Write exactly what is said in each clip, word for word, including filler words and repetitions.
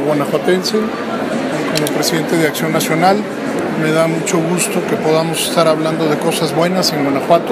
guanajuatense, como presidente de Acción Nacional. Me da mucho gusto que podamos estar hablando de cosas buenas en Guanajuato,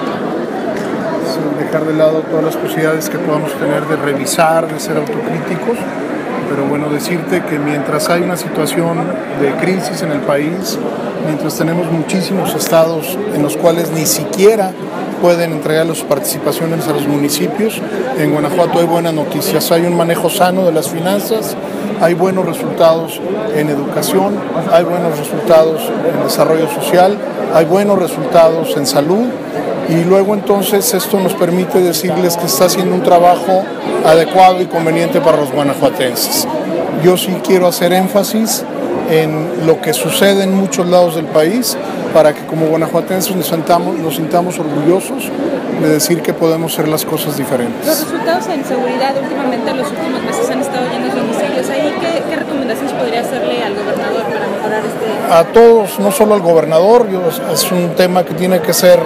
sin dejar de lado todas las posibilidades que podamos tener de revisar, de ser autocríticos. Pero bueno, decirte que mientras hay una situación de crisis en el país, mientras tenemos muchísimos estados en los cuales ni siquiera pueden entregar las participaciones a los municipios, en Guanajuato hay buenas noticias. Hay un manejo sano de las finanzas, hay buenos resultados en educación, hay buenos resultados en desarrollo social, hay buenos resultados en salud. Y luego entonces esto nos permite decirles que está haciendo un trabajo adecuado y conveniente para los guanajuatenses. Yo sí quiero hacer énfasis en lo que sucede en muchos lados del país para que como guanajuatenses nos sintamos, nos sintamos orgullosos de decir que podemos hacer las cosas diferentes. Los resultados en seguridad últimamente en los últimos meses han estado llenos de homicidios. ¿Ahí qué, qué recomendaciones podría hacerle al gobernador para mejorar este...? A todos, no solo al gobernador, yo, es un tema que tiene que ser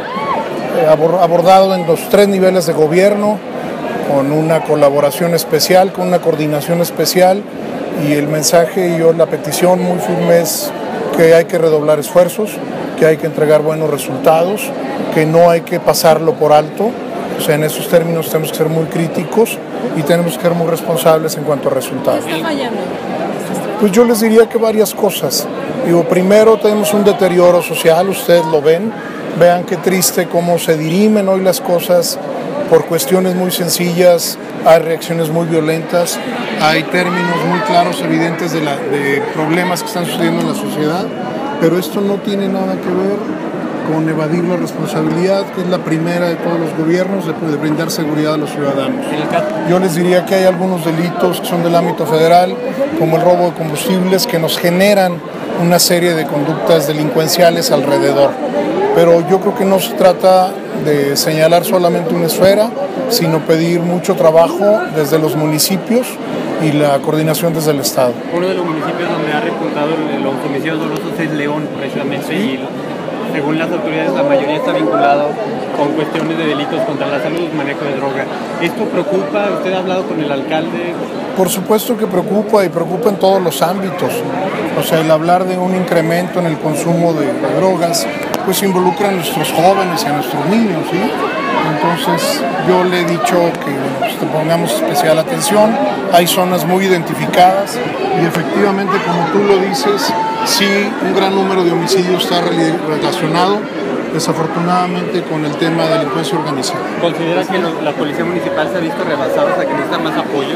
abordado en los tres niveles de gobierno, con una colaboración especial, con una coordinación especial, y el mensaje y yo la petición muy firme es que hay que redoblar esfuerzos, que hay que entregar buenos resultados, que no hay que pasarlo por alto. O sea, en esos términos tenemos que ser muy críticos y tenemos que ser muy responsables en cuanto a resultados. ¿Qué está fallando? Pues yo les diría que varias cosas. Digo, primero tenemos un deterioro social, ustedes lo ven. Vean qué triste cómo se dirimen hoy las cosas por cuestiones muy sencillas, hay reacciones muy violentas, hay términos muy claros, evidentes de, la, de problemas que están sucediendo en la sociedad, pero esto no tiene nada que ver con evadir la responsabilidad, que es la primera de todos los gobiernos, de, de brindar seguridad a los ciudadanos. Yo les diría que hay algunos delitos que son del ámbito federal, como el robo de combustibles, que nos generan una serie de conductas delincuenciales alrededor. Pero yo creo que no se trata de señalar solamente una esfera, sino pedir mucho trabajo desde los municipios y la coordinación desde el Estado. Uno de los municipios donde ha repuntado los homicidios dolosos es León, precisamente, ¿sí? Y según las autoridades la mayoría está vinculado con cuestiones de delitos contra la salud, manejo de droga. ¿Esto preocupa? ¿Usted ha hablado con el alcalde? Por supuesto que preocupa y preocupa en todos los ámbitos. O sea, el hablar de un incremento en el consumo de, de drogas, pues involucra a nuestros jóvenes y a nuestros niños, ¿sí? Entonces yo le he dicho que bueno, pues, te pongamos especial atención, hay zonas muy identificadas y efectivamente, como tú lo dices, sí, un gran número de homicidios está relacionado desafortunadamente con el tema de delincuencia organizada. ¿Considera que lo, la Policía Municipal se ha visto rebasada, o sea, que necesita más apoyo?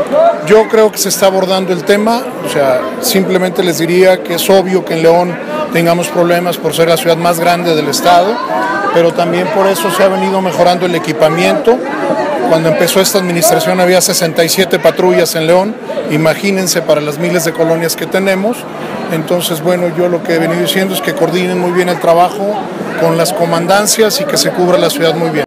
Yo creo que se está abordando el tema, o sea, simplemente les diría que es obvio que en León tengamos problemas por ser la ciudad más grande del estado, pero también por eso se ha venido mejorando el equipamiento. Cuando empezó esta administración había sesenta y siete patrullas en León, imagínense para las miles de colonias que tenemos. Entonces, bueno, yo lo que he venido diciendo es que coordinen muy bien el trabajo con las comandancias y que se cubra la ciudad muy bien.